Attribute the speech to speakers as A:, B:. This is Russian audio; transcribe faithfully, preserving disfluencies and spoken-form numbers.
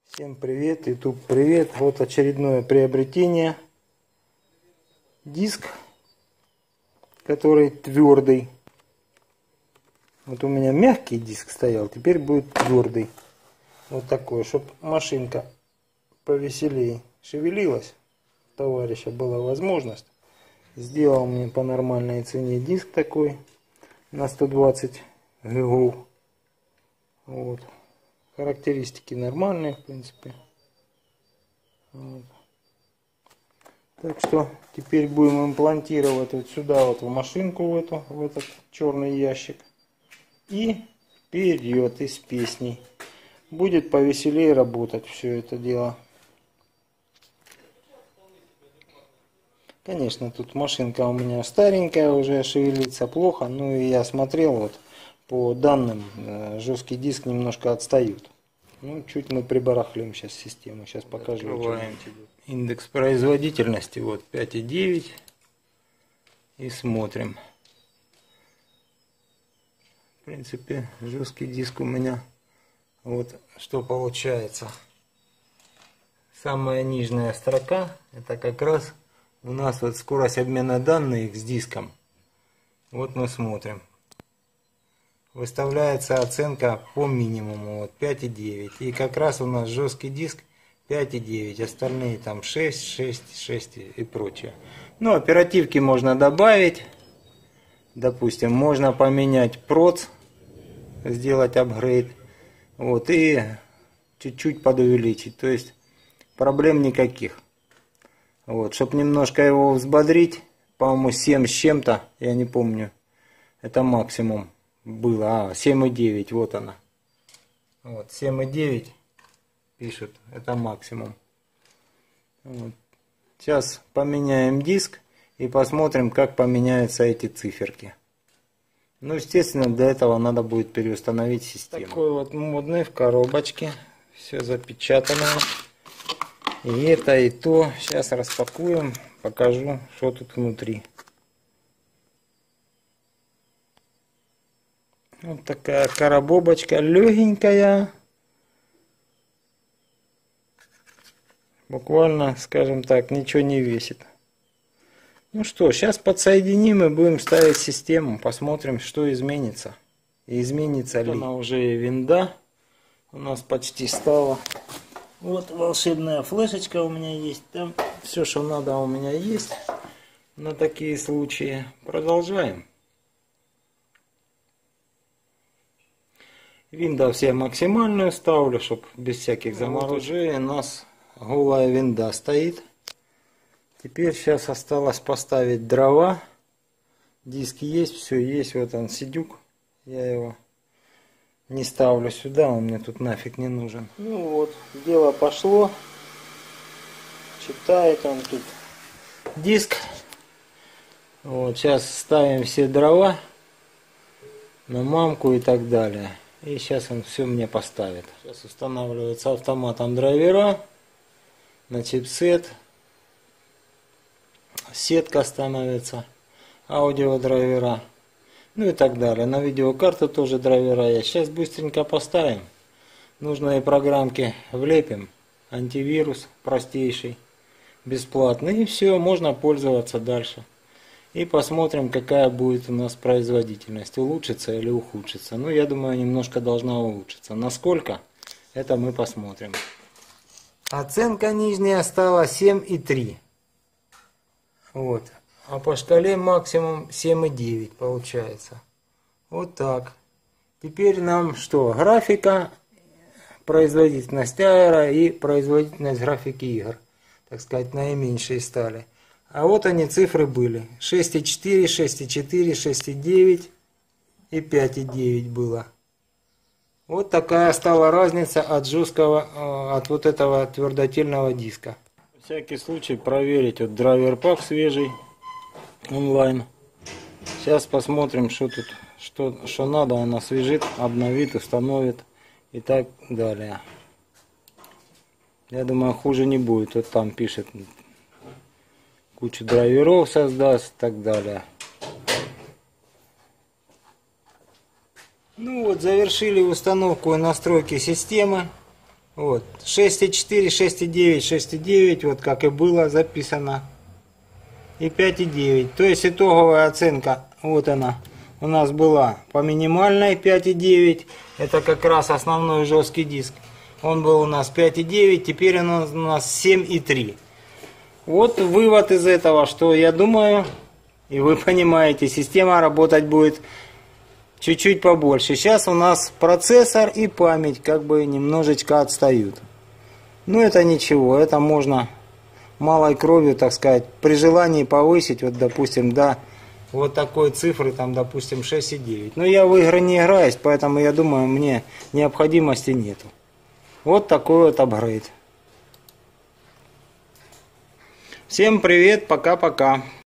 A: Всем привет, YouTube привет. Вот очередное приобретение. Диск, который твердый. Вот у меня мягкий диск стоял, теперь будет твердый. Вот такой, чтобы машинка повеселее шевелилась. У товарища была возможность. Сделал мне по нормальной цене диск такой на сто двадцать гигов. Вот. Характеристики нормальные, в принципе. Вот. Так что теперь будем имплантировать вот сюда, вот в машинку, в, эту, в этот черный ящик. И вперед из песней. Будет повеселее работать все это дело. Конечно, тут машинка у меня старенькая, уже шевелится плохо. Ну и я смотрел, вот по данным, жесткий диск немножко отстают. Ну, чуть мы прибарахлим сейчас систему. Сейчас покажу. Открываем индекс производительности. Вот пять и девять. И смотрим. В принципе, жесткий диск у меня. Вот что получается. Самая нижняя строка. Это как раз у нас вот скорость обмена данных с диском. Вот мы смотрим. Выставляется оценка по минимуму, вот пять и девять. И как раз у нас жесткий диск пять и девять. Остальные там шесть, шесть, шесть и прочее. Ну, оперативки можно добавить. Допустим, можно поменять проц, сделать апгрейд. Вот, и чуть-чуть подувеличить. То есть проблем никаких. Вот, чтобы немножко его взбодрить, по-моему, семь с чем-то, я не помню. Это максимум было. А, семь и девять, вот она. Вот, семь и девять пишут, это максимум. Вот. Сейчас поменяем диск и посмотрим, как поменяются эти циферки. Ну, естественно, для этого надо будет переустановить систему. Такой вот модный в коробочке. Все запечатано. И это, и то. Сейчас распакуем, покажу, что тут внутри. Вот такая коробочка легенькая. Буквально, скажем так, ничего не весит. Ну что, сейчас подсоединим и будем ставить систему. Посмотрим, что изменится. И изменится ли. Она уже и винда у нас почти стала. Вот волшебная флешечка у меня есть. Там все, что надо, у меня есть на такие случаи. Продолжаем. Винда все максимальную ставлю, чтобы без всяких заморочек. Вот уже у нас голая винда стоит. Теперь сейчас осталось поставить дрова. Диски есть, все есть. Вот он сидюк. Я его не ставлю сюда, он мне тут нафиг не нужен. Ну вот, дело пошло. Читает он тут диск. Вот, сейчас ставим все дрова на мамку и так далее. И сейчас он все мне поставит. Сейчас устанавливается автоматом драйвера на чипсет. Сетка становится, аудиодрайвера, ну и так далее. На видеокарту тоже драйвера есть. Сейчас быстренько поставим. Нужные программки влепим. Антивирус простейший, бесплатный. И все, можно пользоваться дальше. И посмотрим, какая будет у нас производительность. Улучшится или ухудшится. Ну, я думаю, немножко должна улучшиться. Насколько? Это мы посмотрим. Оценка нижняя стала семь и три. Вот. А по шкале максимум семь и девять получается. Вот так. Теперь нам что? Графика, производительность аэро и производительность графики игр. Так сказать, наименьшие стали. А вот они цифры были. шесть и четыре, шесть и четыре, шесть и девять и пять и девять было. Вот такая стала разница от жесткого, от вот этого твердотельного диска. На всякий случай проверить вот драйвер пак свежий онлайн. Сейчас посмотрим, что тут, что, что надо, он освежит, обновит, установит и так далее. Я думаю, хуже не будет. Вот там пишет, кучу драйверов создаст и так далее. Ну вот, завершили установку и настройки системы. Вот, шесть и четыре, шесть и девять, шесть и девять, вот как и было записано. И пять и девять. То есть итоговая оценка, вот она, у нас была по минимальной пять и девять. Это как раз основной жесткий диск. Он был у нас пять и девять, теперь он у нас семь и три. Вот вывод из этого, что я думаю, и вы понимаете, система работать будет чуть-чуть побольше. Сейчас у нас процессор и память как бы немножечко отстают. Но это ничего, это можно малой кровью, так сказать, при желании повысить, вот допустим, до вот такой цифры, там, допустим, шесть и девять. Но я в игры не играюсь, поэтому я думаю, мне необходимости нету. Вот такой вот апгрейд. Всем привет, пока-пока.